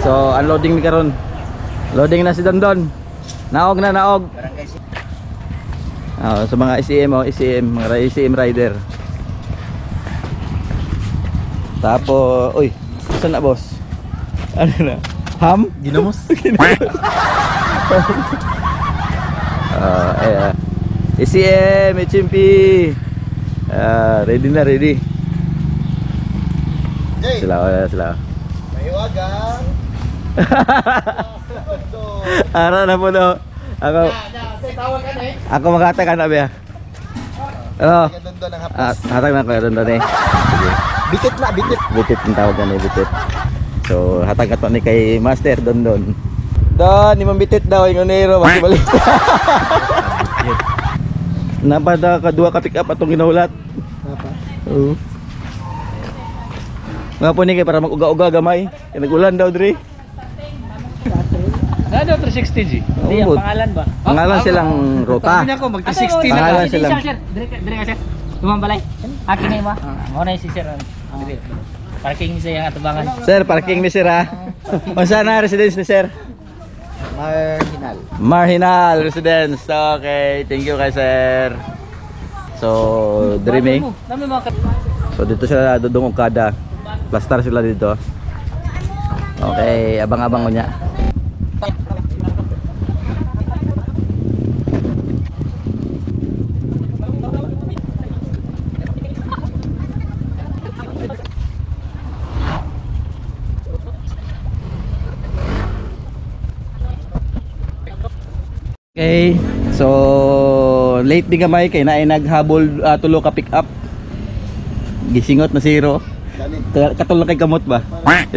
So unloading ni karon. Loading na si Dondon. Naog na naog. Sa mga ICM mga ICM rider. Tapos, uy, saan na boss? Ano na? Ham? Ginamos? ICM, HMP. Ready na, ready. Sila. Mahiwagang. Ara na po daw. Ako maghatag na ba? Oh. Hatag na ko Dondon eh. Sige. Bitit ang tawag na bitit. So hatag ato ni kay Master Dondon. Don, imong bitit daw yung nero basi balik. Napada ka duha ka pick up atong ginahulat. Napa? Oo. Nga po ni kay para mag-uga-uga gamay. Kay nag-ulan daw diri. Ano 360 G? Hindi ang pangalan ba? Pangalan silang ruta. Sabi niya ko mag 360 na. Pangalan silang. Dire ka sir. Tumambalay. Akin na mo. Mo na si sir. Dire. Parking sa yang atubangan. Sir, parking ni sir ha. Masa na residence ni sir? Marhinal residence. Okay, thank you kay sir. So, dreaming. So dito sila dudong Okada. Plastar sila dito. Okay, abang-abang ko niya. Okay, so late di gamay kay naay naghabol tulo ka pick up. Gisingot na zero. Katulog kay kamot ba?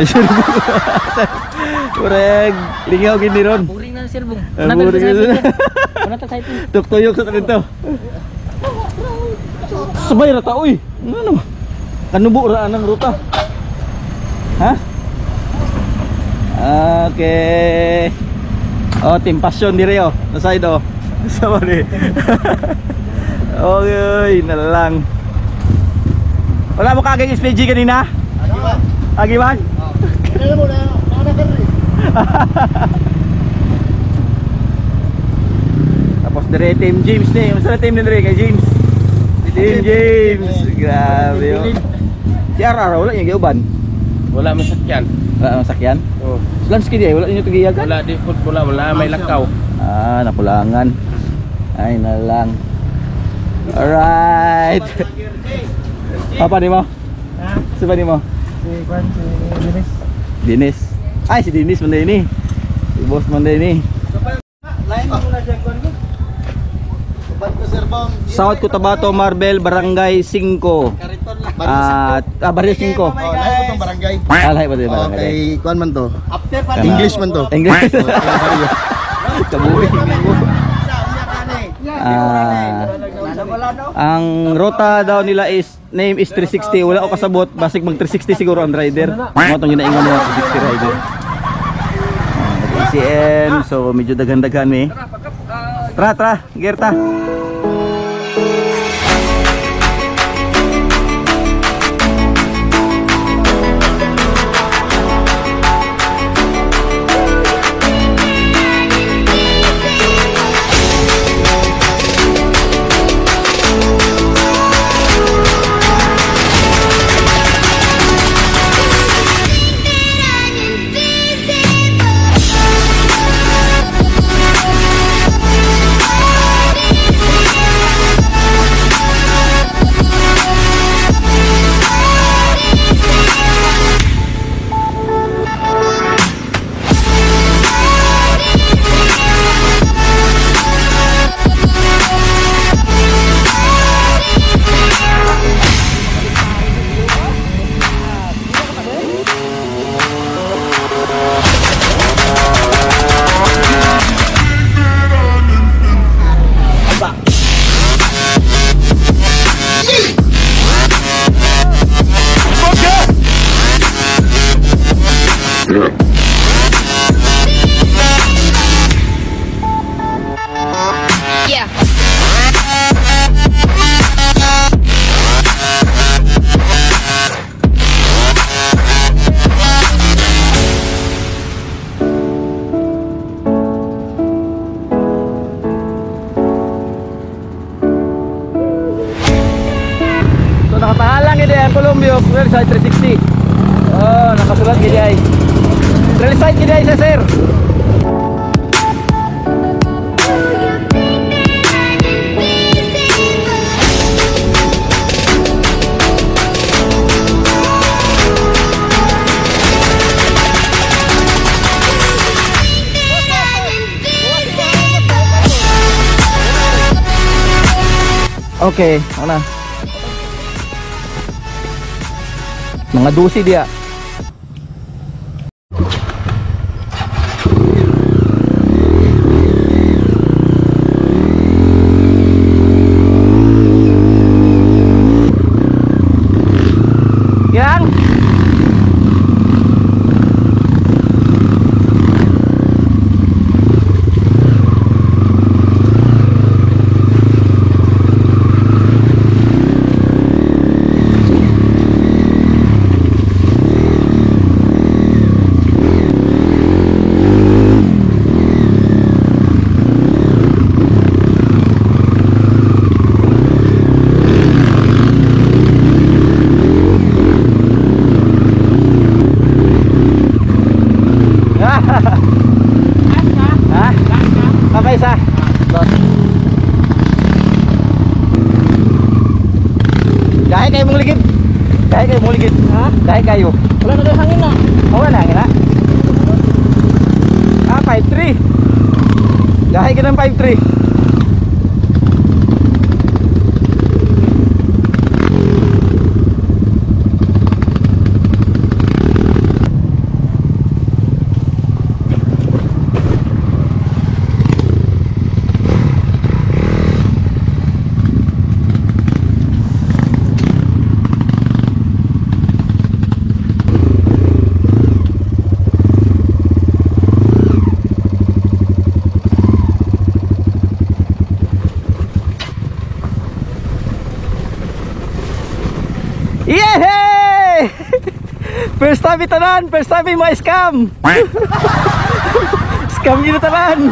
Kureg, lingaw gini ron. Boring na sir bung. Una ta sa ito. Tuktuyok sa dito. Sabay ra ta uy. Ano? Kanubo ra anang ruta. Ha? Okay. Oh, team passion dire oh. Na side oh. Sama ni. Okay, na lang. Wala mo kaging SPG kanina? Agiman? Kaya mo na kari. Tapos dire team James ni. Masa team ni dire kay James. Team James. Grabe oh. Si Ara wala yung giuban. Wala masakyan. Wala masakyan? Oh. Lansky dia, wala niyo tugiyagan? Wala di food wala may lakaw. Nakulangan. Ay na lang. Alright. Apa ni mo? Ha? Siapa ni mo? Si Dinis. Dinis. Ay si Dinis man ini. Si Boss man ini. Lain mo na diyan kon ko. Uban ko sir bang. South Cotabato Marbel Barangay 5. Barrio 5. Oh, lahi po tong barangay. Lahi pa din barangay. Okay, kuan man to. After pa English man to. English. Kabuhi. Ang ruta daw nila is name is 360. Wala ko kasabot, basig mag 360 siguro ang rider. Mo tong ginaingon nila 360 rider. ACM, so medyo daghan-daghan eh. Tra, gerta. Trail side gini ay sir. Okay, mana? Mga dusi dia. Yang apa isa? Dahil kayo mong ligid. Dahil kayo mong ligid. Ha? Dahil kayo. Wala na daw hangin na. Oh, wala hangin na. 5'3". Dahil ka ng 5'3". Yehey! First time itanan, first time may scam. Scam gini tanan.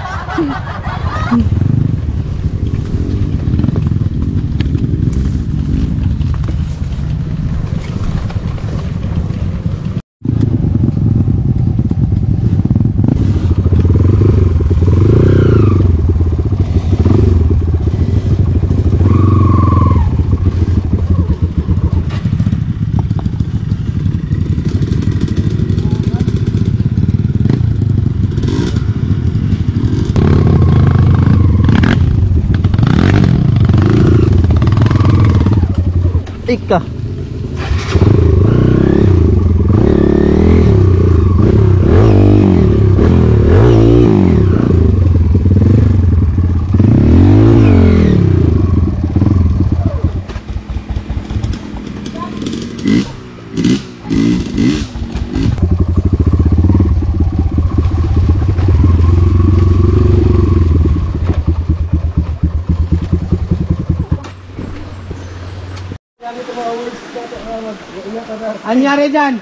Ika. Anyari dyan?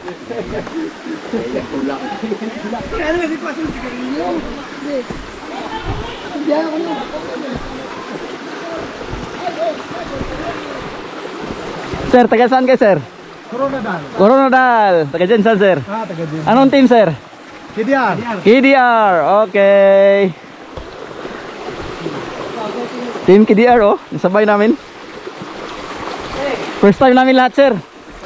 Sir, taga saan kayo, sir? Coronadal. Coronadal. Taga dyan saan, sir? Taga dyan. Anong team, sir? KDR. KDR. Okay. Team KDR, oh. Sabay namin. First time namin lahat, sir.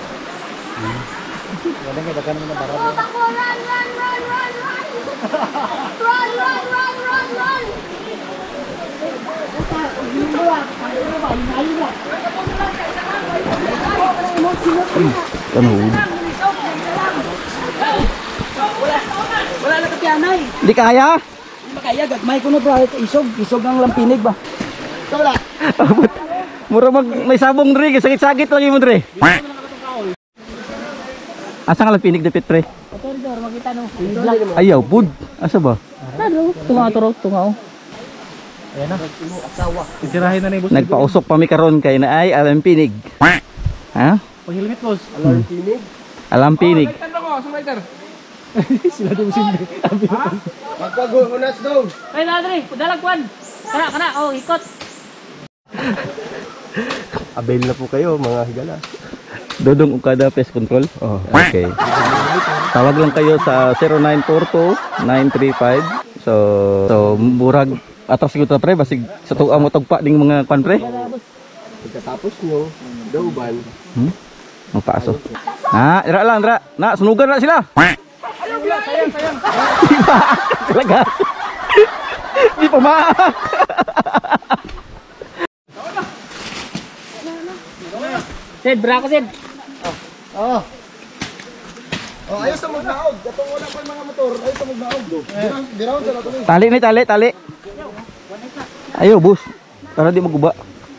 Wala na katiyanay. Di kaya? Hindi makaya, gagmay ko na bro. Isog ang lampinig ba? Wala. Mura may sabong dre, sakit-sakit lagi mo dre. Asa nga lang pinig dapit pre? Ito rin, makita no. Ayaw, bud. Asa ba? Ano? Tungaw. Ayan na. Asawa. Itirahin na na yung boss. Nagpausok pa mi karon kay na ay alam pinig. Ha? Pag-helmet boss. Alarm pinig. Alam pinig. Tanda ko, sumaitar. Sila daw sindi. Ha? Magpag-unas daw. Ay, Nadre, padalagwan. Kana, oh, ikot. Avail na po kayo mga higala. Dodong ukada pest control. Oh, okay. Tawag lang kayo sa 0942-935. So murag atras siguro pre basig sa tuwa mo tagpa ding mga kwan pre. Pagkatapos nyo, dauban. Magpaaso. Dira lang, dira. Na, sunugan na sila. Sayang. Di ba? Talaga. Di pa maak. Sid, bra ko Sid. Oh, ayos na magnaog. Katong wala pa yung mga motor, ayos na magnaog do. Biraon sa lato ni. Tali ni, tali. Ayo, bus. Para di maguba.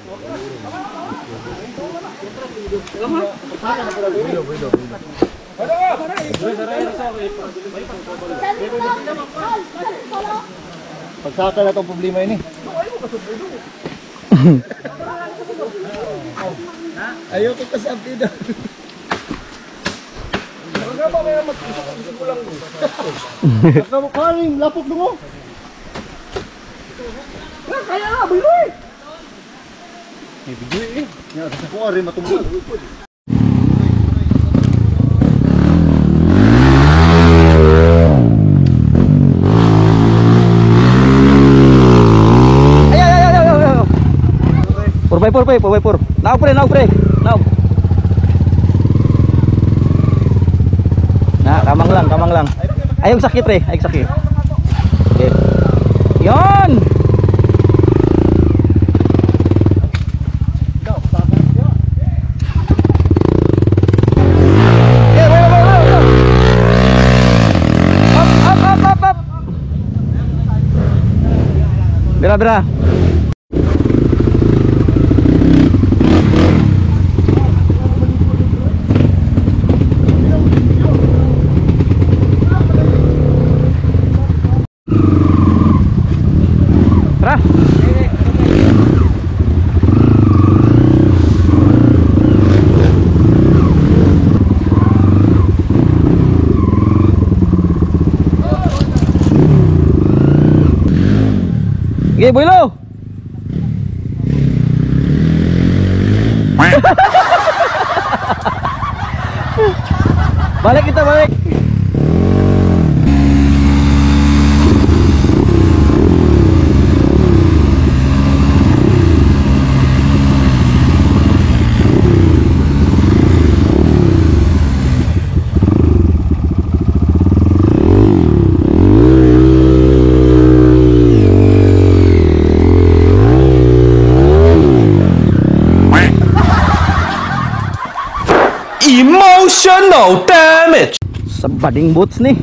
Pagsaka na itong problema ini. Ayaw ko kasabi daw. Nagagaba may mag-isip ko lang. Nagkamukharing, lapok mo. Kaya nga, biloy! May bigoy eh. Sa ko rin matungkol. Pur. Naog pre. Naog. Kamang lang. Ayog sakit pre, Okay. Yon. Up. Bira. Tara. Sige, Boylo. Balik. Emotional damage. Sa bading boots nih.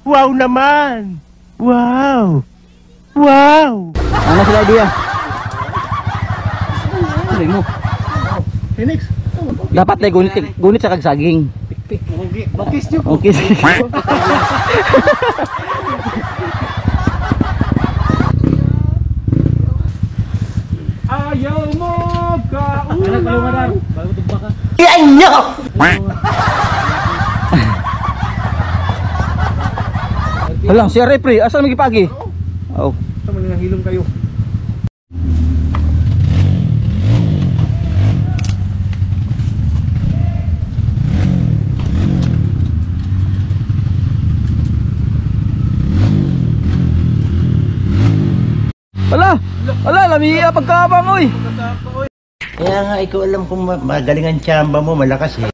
Wow naman! Wow! Wow! Ano sila idea? Ano mo? Phoenix. Dapat na gunit sa kagsaging. Bakis nyo. Okay. Ayaw mo ka! Anak kalau madar, baru tebak ka. Halang, si Repri, asa lagi pagi? Oh. Sama dengan hilom kayo. Ala, lamiya pagkabang oy. Kaya nga, ikaw alam kung magaling ang tsamba mo, malakas eh.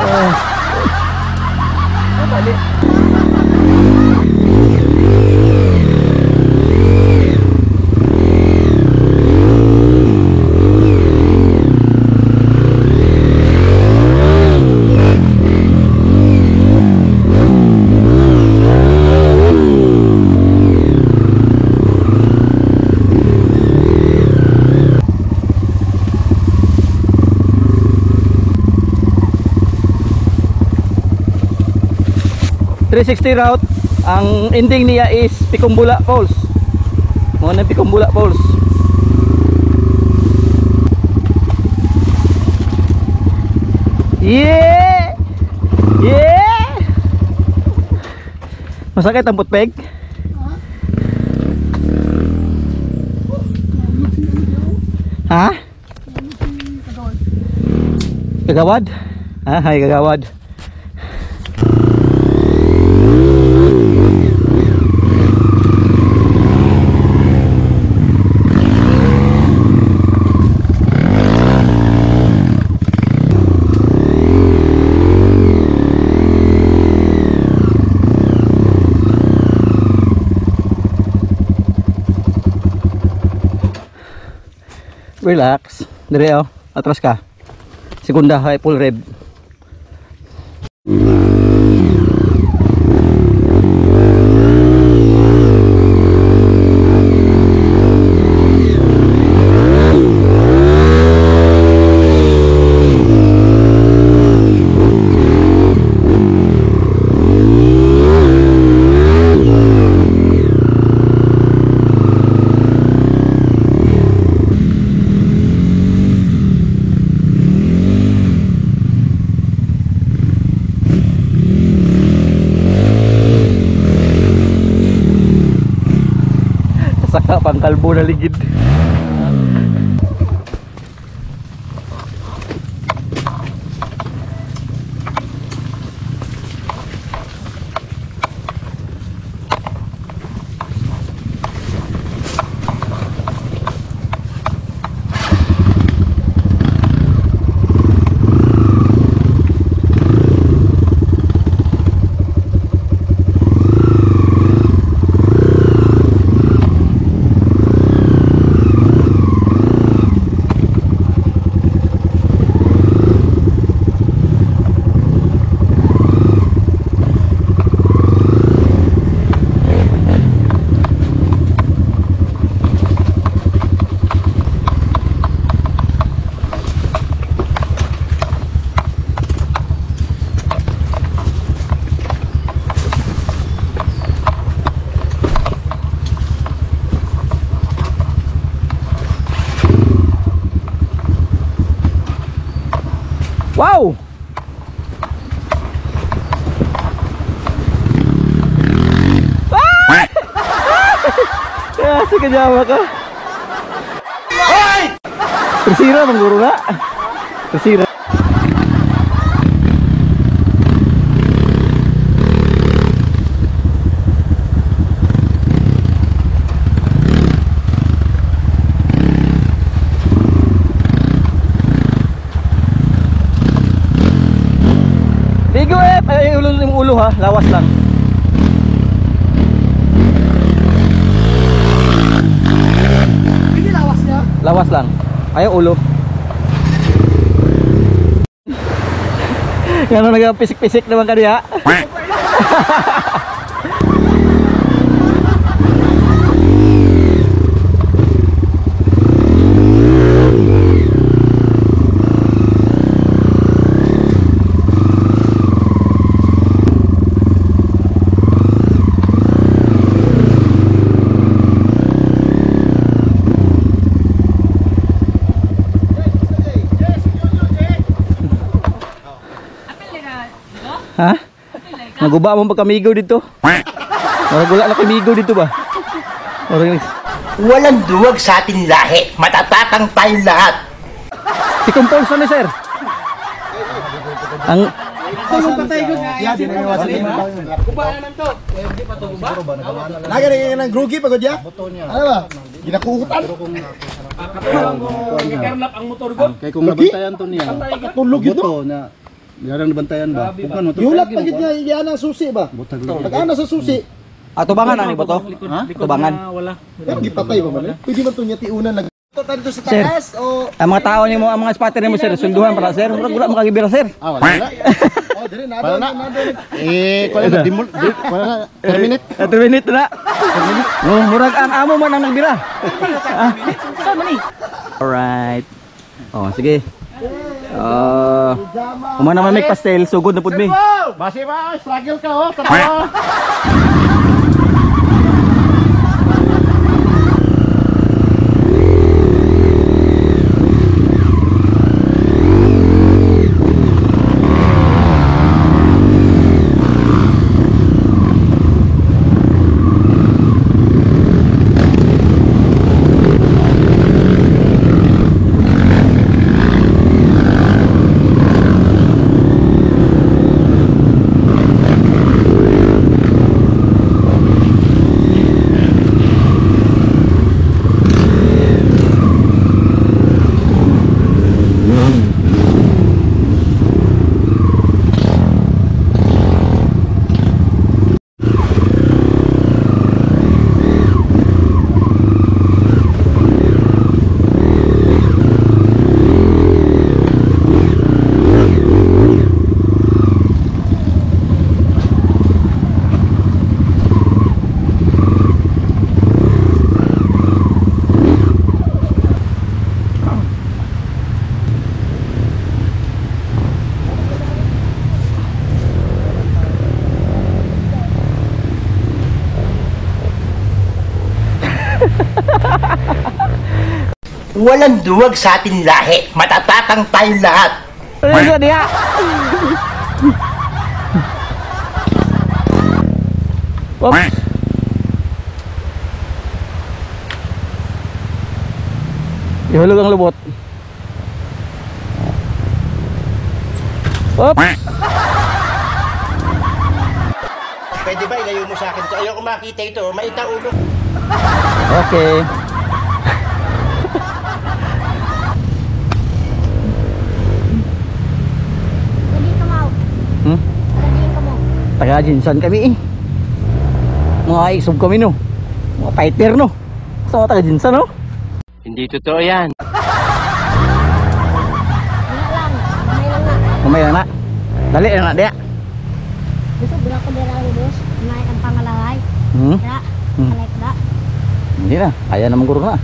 .360 route, ang ending niya is Pikumbula Falls. Muna Pikumbula Falls. Yeah! Yeah! Masakit ang putpeg? Ha? Gagawad? Ah, hay gagawad. Relax. Dire oh, atras ka. Segunda high full rev. Saka pang kalbo na ligid. Wow! Ah! Kasi kajawa ka. Hoy! Tersira bang guru na? Tersira. Ligo ay ulo ha, lawas lang. Hindi lawas niya. Lawas lang. Ayaw ulo. Yan ang nagpisik-pisik naman kaniya. Naguba mo pagkamigo dito. Marag wala na kamigo dito ba? Marag Walang duwag sa ating lahi. Matatatang tayong lahat. si Compulso ni sir. Ang Lagi na ng grugi pagod ya? Ano ba? Ginakukutan. Kaya kung nabantayan to niya, Tulog yun no? na yarang nabantayan ba? Kung kano to? Yulat pagod niya, iyan ang susi ba? Pag-ana sa susi. atubangan ani ba to? Tubangan. Pero gipatay ba man? Pwede man to niya tiunan nag dito sa Sir. taas o Ang mga tao nimo, ang mga spotter nimo sir, sunduhan para sir. Murag wala makagibira sir. Ah, wala na. oh dire nado nado. Kuha na, kuha na, terminate. 3 minutes na. Murag ang amo man ang nagbira. Alright. Oh, sige. Umana man make pastel, sugod na pud mi. Basi ba, struggle ka oh, tara. Walang duwag sa ating lahi. Matatatang tayong lahat. Ano dia? Oops. Ihulog ang lubot. Oops. Pwede ba ilayo mo sa akin to? Ayoko makita ito. Maita ulo. Okay. Hmm? Taga Jinsan kami eh. Mga isog kami no. Mga fighter no. So taga Jinsan no. Hindi totoo yan. Kumay lang na. Dali lang na dia. Gusto bila ko dira ubos, may ang pangalaway. Hmm? Da, Hmm. alay ko da. Hindi na. Kaya naman guro na.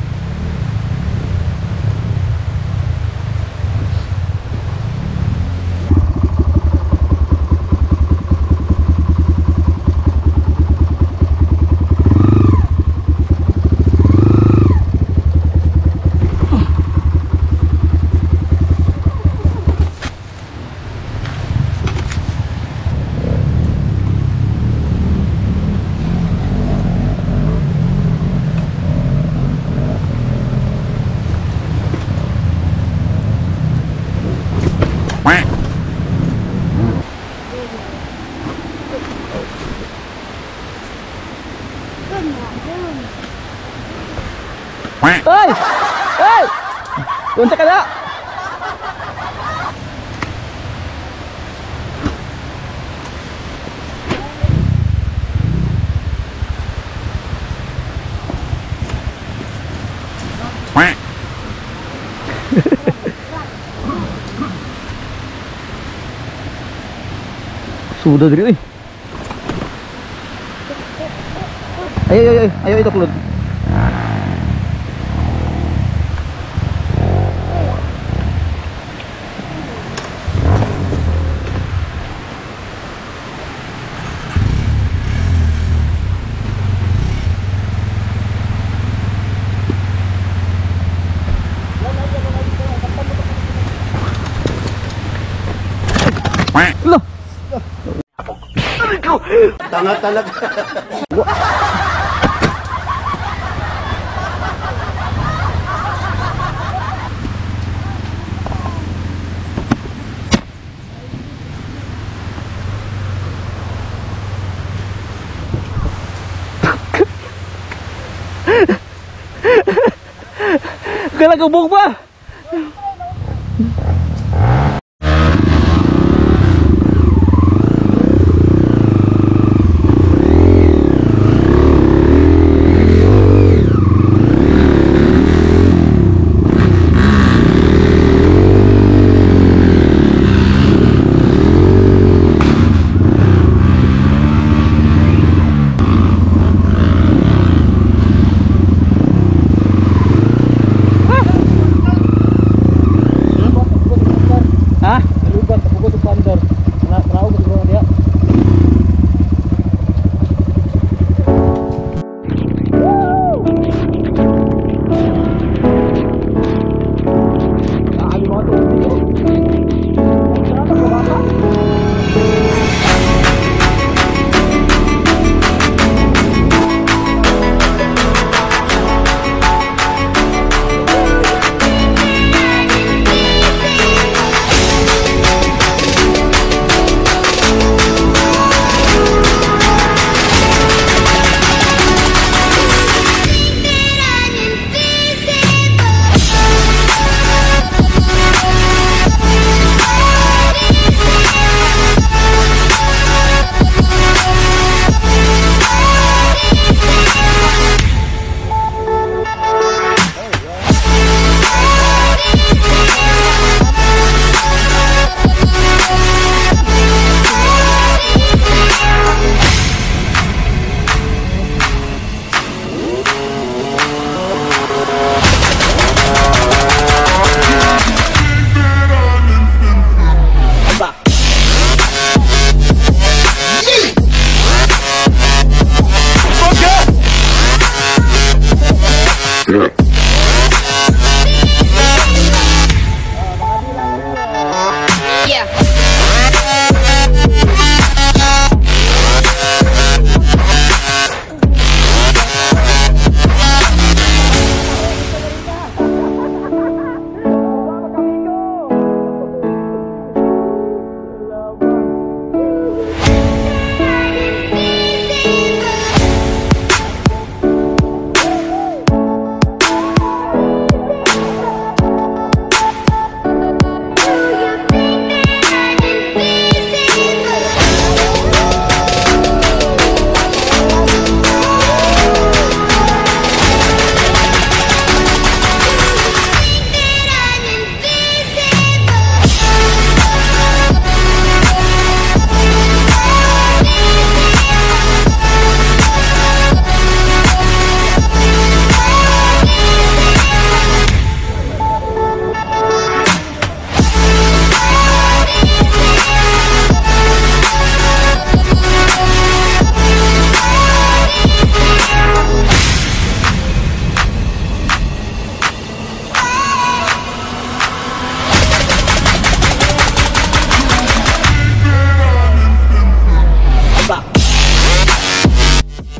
Hey! Hey! Punta ka na! Sudah diri. Ayo itu kelut. Loh. Tanga talaga. Kala gubog pa.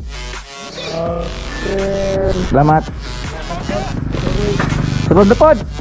Selamat. Serot depan.